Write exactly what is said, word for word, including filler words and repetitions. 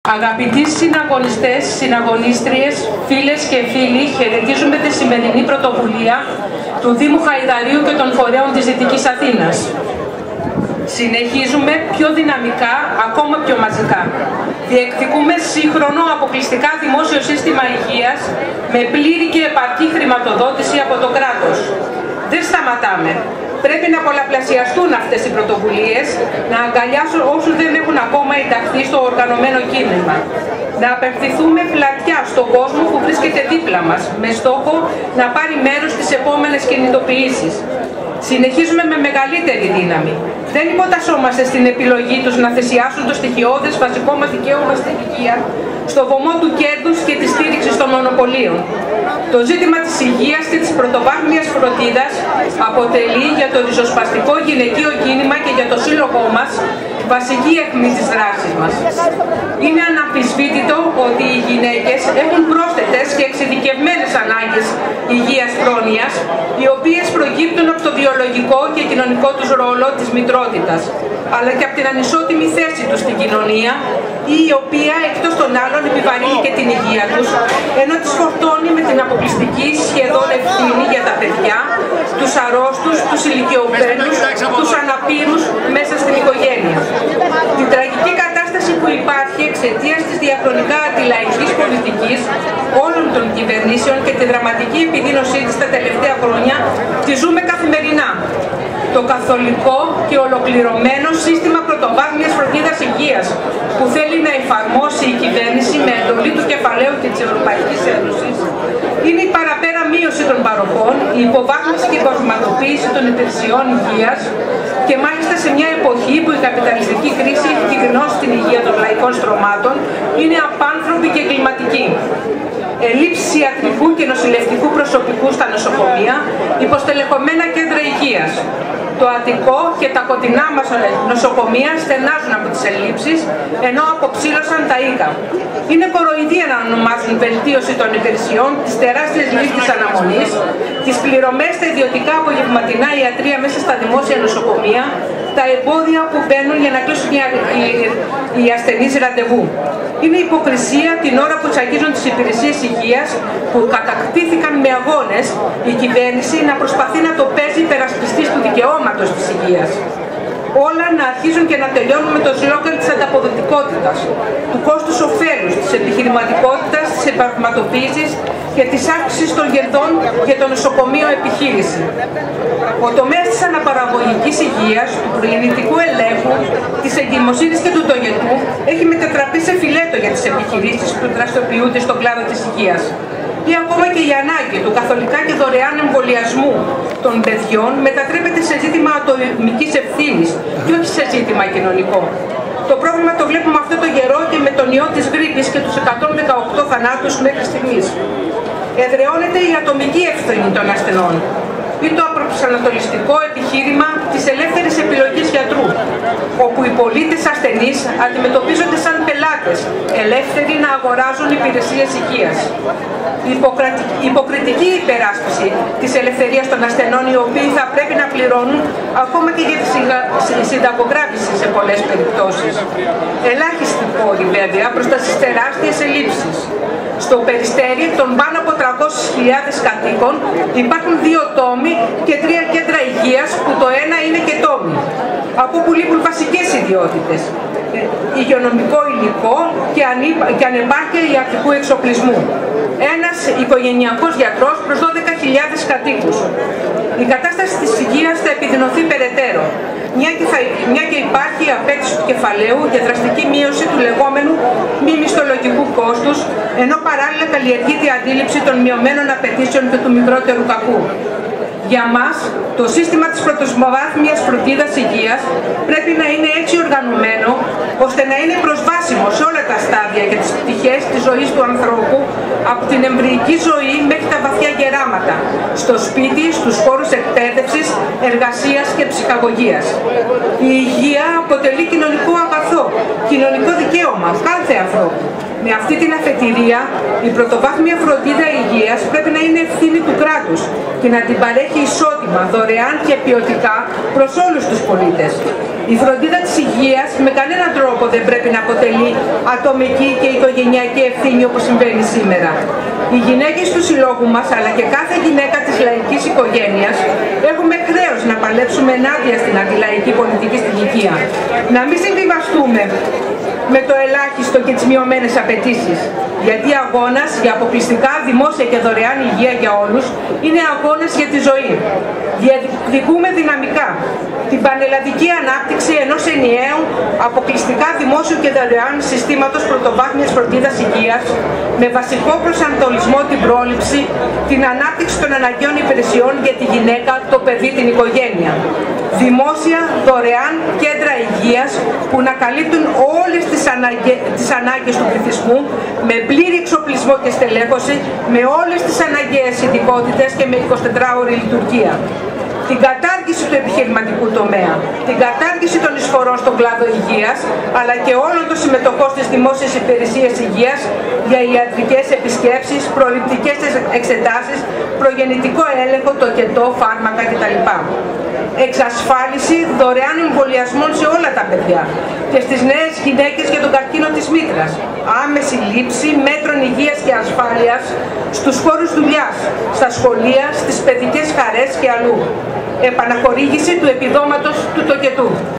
Αγαπητοί συναγωνιστές, συναγωνίστριες, φίλες και φίλοι, χαιρετίζουμε τη σημερινή πρωτοβουλία του Δήμου Χαϊδαρίου και των φορέων της Δυτικής Αθήνας. Συνεχίζουμε πιο δυναμικά, ακόμα πιο μαζικά. Διεκδικούμε σύγχρονο αποκλειστικά δημόσιο σύστημα υγείας με πλήρη και επαρκή χρηματοδότηση από το κράτος. Δεν σταματάμε. Πρέπει να πολλαπλασιαστούν αυτές οι πρωτοβουλίες, να αγκαλιάσουν όσους δεν έχουν ακόμα ενταχθεί στο οργανωμένο κίνημα. Να απευθυνθούμε πλατιά στον κόσμο που βρίσκεται δίπλα μας, με στόχο να πάρει μέρος στις επόμενες κινητοποιήσεις. Συνεχίζουμε με μεγαλύτερη δύναμη. Δεν υποτασσόμαστε στην επιλογή τους να θυσιάσουν το στοιχειώδες βασικό μας δικαίωμα στην υγεία στο βωμό του κέρδους και της στήριξης των μονοπωλίων. Το ζήτημα της υγείας και της πρωτοβάθμιας φροντίδας αποτελεί για το ριζοσπαστικό γυναικείο κίνημα και για το σύλλογό μας βασική αιχμή της δράσης μας. Είναι αναμφισβήτητο ότι οι γυναίκες έχουν πρόσθετες και εξειδικευμένες ανάγκες υγείας πρόνοιας, οι οποίες προκύπτουν από το βιολογικό και κοινωνικό τους ρόλο της μητρότητας, αλλά και από την ανισότιμη θέση τους στην κοινωνία, η οποία εκτός των άλλων επιβαρύνει και την υγεία τους, ενώ τις φορτώνει με την αποκλειστική σχεδόν ευθύνη για τα παιδιά, τους αρρώστους, τους ηλικιωμένους, τους αναπήρους μέσα στην οικογένεια. Την τραγική κατάσταση που υπάρχει εξαιτίας της διαχρονικά αντιλαϊκής πολιτικής όλων των κυβερνήσεων και τη δραματική επιδείνωσή της τα τελευταία χρόνια τη ζούμε καθημερινά. Το καθολικό και ολοκληρωμένο σύστημα πρωτοβάθμιας φροντίδας υγείας που θέλει να εφαρμόσει η κυβέρνηση με εντολή του κεφαλαίου και της Ευρωπαϊκής Ένωσης είναι η παραπέρα μείωση των παροχών, η υποβάθμιση και η κοσματοποίηση των υπηρεσιών υγείας και μάλιστα σε μια εποχή που η καπιταλιστική κρίση έχει κινδυνώσει την υγεία των λαϊκών στρωμάτων, είναι απάνθρωπη και κλιματική. Ελλείψεις ιατρικού και νοσηλευτικού προσωπικού στα νοσοκομεία, υποστελεχωμένα κέντρα υγείας. Το Αττικό και τα κοντινά μας νοσοκομεία στενάζουν από τις ελλείψεις, ενώ αποψήλωσαν τα οίκα. Είναι κοροϊδία να ονομάζουν βελτίωση των υπηρεσιών, τις τεράστιες λίστες αναμονής, τις πληρωμές στα ιδιωτικά απογευματινά ιατρία μέσα στα δημόσια νοσοκομεία, τα εμπόδια που μπαίνουν για να κλείσουν οι ασθενείς ραντεβού. Είναι υποκρισία την ώρα που τσακίζουν τις υπηρεσίες υγείας που κατακτήθηκαν με αγώνες η κυβέρνηση να προσπαθεί να το παίζει υπερασπιστής του δικαιώματος της υγείας. Όλα να αρχίζουν και να τελειώνουν με το σλόγγαν της ανταποδοτικότητας, του κόστους ωφέλους, της επιχειρηματικότητας, της επαγγελματοποίησης και της αύξησης των κερδών για το νοσοκομείο επιχείρηση. Ο τομέας της αναπαραγωγικής υγείας, του προγεννητικού ελέγχου, της εγκυμοσύνης και του τογετού έχει μετατραπεί σε φιλέτο για τις επιχειρήσεις που δραστηριοποιούνται στον κλάδο της υγείας. Ή ακόμα και η ανάγκη του καθολικά και δωρεάν εμβολιασμού των παιδιών μετατρέπεται σε ζήτημα ατομικής ευθύνης και όχι σε ζήτημα κοινωνικό. Το πρόβλημα το βλέπουμε αυτό το καιρό και με τον ιό της γρίπης και τους εκατόν δεκαοκτώ θανάτους μέχρι στιγμής. Εδραιώνεται η ατομική ευθύνη των ασθενών ή το απροσανατολιστικό επιχείρημα της ελεύθερης επιλογής γιατρού, όπου οι πολίτες ασθενείς αντιμετωπίζονται σαν πελάτες, ελεύθεροι να αγοράζουν υπηρεσίες υγείας. Η υποκριτική υπεράσπιση της ελευθερίας των ασθενών, οι οποίοι θα πρέπει να πληρώνουν ακόμα και για τη συνταγογράφηση σε πολλές περιπτώσεις. Ελάχιστη πόρη βέβαια μπροστά στις τεράστιες ελλείψεις. Στο Περιστέρι των πάνω από τριακόσιες χιλιάδες κατοίκων υπάρχουν δύο τόμοι και τρία κέντρα υγείας που το ένα είναι και τόμοι, από όπου λείπουν βασικές ιδιότητες, υγειονομικό υλικό και, ανύπα, και ανεπάρκεια ιατρικού εξοπλισμού. Ένας οικογενειακός γιατρός προς δώδεκα χιλιάδες κατοίκους. Η κατάσταση της υγείας θα επιδεινωθεί περαιτέρω, μια και, θα, μια και υπάρχει η απέτηση του κεφαλαίου για δραστική μείωση του λεγόμενου μη μισθολογικού κόστους, ενώ παράλληλα καλλιεργείται η αντίληψη των μειωμένων απαιτήσεων και του μικρότερου κακού. Για μας, το σύστημα της πρωτοβάθμιας φροντίδας υγείας πρέπει να είναι έτσι οργανωμένο, ώστε να είναι προσβάσιμο σε όλα τα στάδια και τις πτυχές της ζωής του ανθρώπου, από την εμβρυϊκή ζωή μέχρι τα βαθιά γεράματα, στο σπίτι, στους χώρους εκπαίδευσης, εργασίας και ψυχαγωγίας. Η υγεία αποτελεί κοινωνικό αγαθό, κοινωνικό δικαίωμα κάθε ανθρώπου. Με αυτή την αφετηρία, η πρωτοβάθμια φροντίδα υγείας πρέπει να είναι ευθύνη του κράτους και να την παρέχει ισότιμα, δωρεάν και ποιοτικά προς όλους τους πολίτες. Η φροντίδα της υγείας με κανέναν τρόπο δεν πρέπει να αποτελεί ατομική και οικογενειακή ευθύνη όπως συμβαίνει σήμερα. Οι γυναίκες του συλλόγου μας, αλλά και κάθε γυναίκα της λαϊκής οικογένειας, έχουμε χρέος να παλέψουμε ενάντια στην αντιλαϊκή πολιτική στην υγεία. Να μην συμβιβαστούμε με το ελάχιστο και τις μειωμένες απαιτήσεις. Γιατί αγώνας για αποκλειστικά δημόσια και δωρεάν υγεία για όλους είναι αγώνας για τη ζωή. Διεκδικούμε δυναμικά την πανελλαδική ανάπτυξη ενός ενιαίου, αποκλειστικά δημόσιου και δωρεάν συστήματος πρωτοβάθμιας φροντίδας υγείας, με βασικό προσανατολισμό την πρόληψη, την ανάπτυξη των αναγκαίων υπηρεσιών για τη γυναίκα, το παιδί, την οικογένεια. Δημόσια, δωρεάν κέντρα υγείας που να καλύπτουν όλες τις, αναγκαι... τις ανάγκες του πληθυσμού, με πλήρη εξοπλισμό και στελέχωση, με όλες τις αναγκαίες ειδικότητες και με εικοσιτετράωρη λειτουργία. Την κατάργηση του επιχειρηματικού τομέα, την κατάργηση των εισφορών στον κλάδο υγείας, αλλά και όλων των συμμετοχών στις δημόσιες υπηρεσίες υγείας για ιατρικές επισκέψεις, προληπτικές εξετάσεις, προγεννητικό έλεγχο, τοκετό, φάρμακα κτλ. Εξασφάλιση δωρεάν εμβολιασμών σε όλα τα παιδιά και στις νέες γυναίκες για τον καρκίνο της μήτρας. Άμεση λήψη μέτρων υγείας και ασφάλειας στους χώρους δουλειάς, στα σχολεία, στις παιδικές χαρές και αλλού. Επαναχορήγηση του επιδόματος του τοκετού.